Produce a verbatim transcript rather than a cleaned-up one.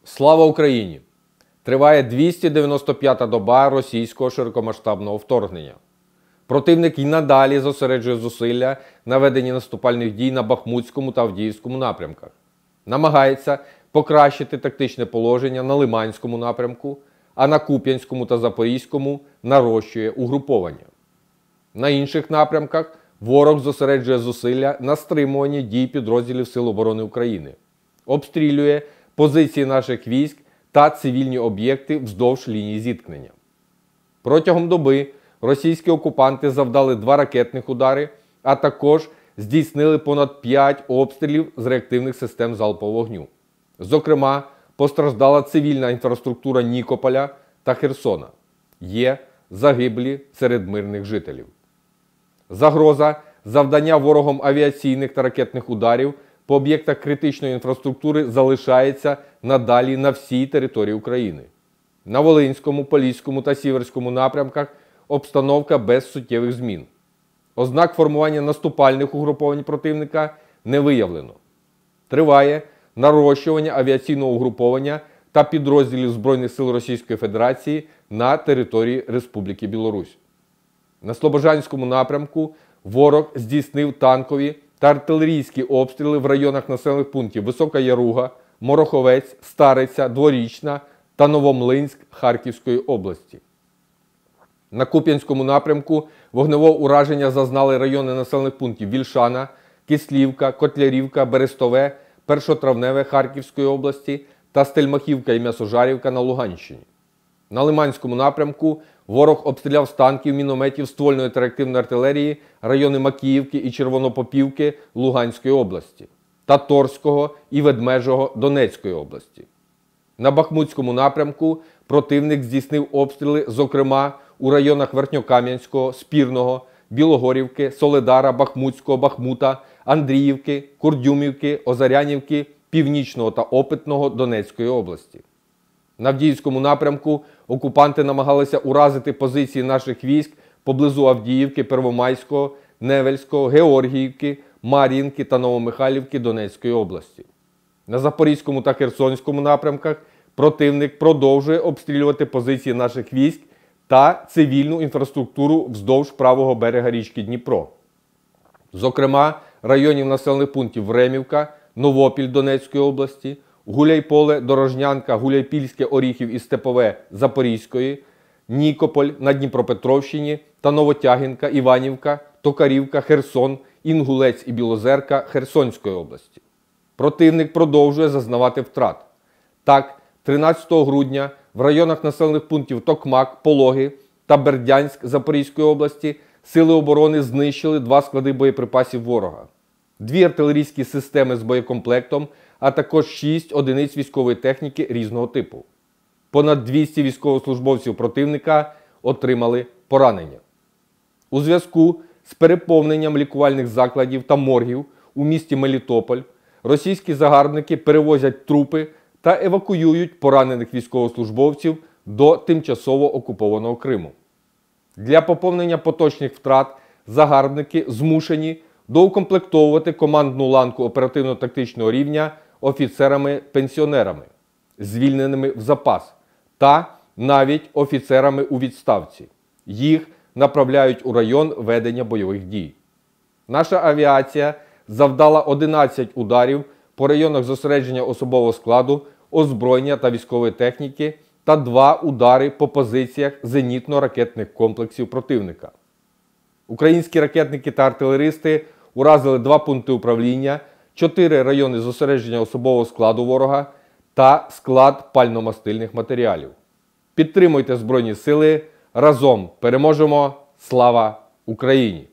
Слава Україні! Триває двісті дев'яносто п'ята доба російського широкомасштабного вторгнення. Противник і надалі зосереджує зусилля на веденні наступальних дій на Бахмутському та Авдіївському напрямках. Намагається покращити тактичне положення на Лиманському напрямку, а на Куп'янському та Запорізькому нарощує угруповання. На інших напрямках ворог зосереджує зусилля на стримуванні дій підрозділів Сил оборони України, обстрілює позиції наших військ та цивільні об'єкти вздовж лінії зіткнення. Протягом доби російські окупанти завдали два ракетних удари, а також здійснили понад п'ять обстрілів з реактивних систем залпового вогню. Зокрема, постраждала цивільна інфраструктура Нікополя та Херсона. Є загиблі серед мирних жителів. Загроза завдання ворогом авіаційних та ракетних ударів по об'єктах критичної інфраструктури залишається надалі на всій території України. На Волинському, Поліському та Сіверському напрямках обстановка без суттєвих змін. Ознак формування наступальних угруповань противника не виявлено. Триває нарощування авіаційного угруповання та підрозділів Збройних сил Російської Федерації на території Республіки Білорусь. На Слобожанському напрямку ворог здійснив танкові та артилерійські обстріли в районах населених пунктів Висока Яруга, Мороховець, Стариця, Дворічна та Новомлинськ Харківської області. На Куп'янському напрямку вогневого ураження зазнали райони населених пунктів Вільшана, Кислівка, Котлярівка, Берестове, Першотравневе Харківської області та Стельмахівка і М'ясожарівка на Луганщині. На Лиманському напрямку ворог обстріляв з танків, мінометів, ствольної та реактивної артилерії райони Макіївки і Червонопопівки Луганської області та Торського і Ведмежого Донецької області. На Бахмутському напрямку противник здійснив обстріли, зокрема, у районах Верхньокам'янського, Спірного, Білогорівки, Соледара, Бахмутського, Бахмута, Андріївки, Курдюмівки, Озарянівки, Північного та Опитного Донецької області. На Авдіївському напрямку окупанти намагалися уразити позиції наших військ поблизу Авдіївки, Первомайського, Невельського, Георгіївки, Мар'їнки та Новомихайлівки Донецької області. На Запорізькому та Херсонському напрямках противник продовжує обстрілювати позиції наших військ та цивільну інфраструктуру вздовж правого берега річки Дніпро. Зокрема, районів населених пунктів Времівка, Новопіль Донецької області, Гуляйполе, Дорожнянка, Гуляйпільське, Оріхів і Степове Запорізької, Нікополь на Дніпропетровщині та Новотягінка, Іванівка, Токарівка, Херсон, Інгулець і Білозерка Херсонської області. Противник продовжує зазнавати втрат. Так, тринадцятого грудня в районах населених пунктів Токмак, Пологи та Бердянськ Запорізької області Сили оборони знищили два склади боєприпасів ворога, дві артилерійські системи з боєкомплектом, а також шість одиниць військової техніки різного типу. Понад двісті військовослужбовців противника отримали поранення. У зв'язку з переповненням лікувальних закладів та моргів у місті Мелітополь російські загарбники перевозять трупи та евакуюють поранених військовослужбовців до тимчасово окупованого Криму. Для поповнення поточних втрат загарбники змушені доукомплектовувати командну ланку оперативно-тактичного рівня офіцерами-пенсіонерами, звільненими в запас, та навіть офіцерами у відставці. Їх направляють у район ведення бойових дій. Наша авіація завдала одинадцять ударів по районах зосередження особового складу, озброєння та військової техніки та два удари по позиціях зенітно-ракетних комплексів противника. Українські ракетники та артилеристи уразили два пункти управління, чотири райони зосередження особового складу ворога та склад пально-мастильних матеріалів. Підтримуйте Збройні Сили. Разом переможемо! Слава Україні!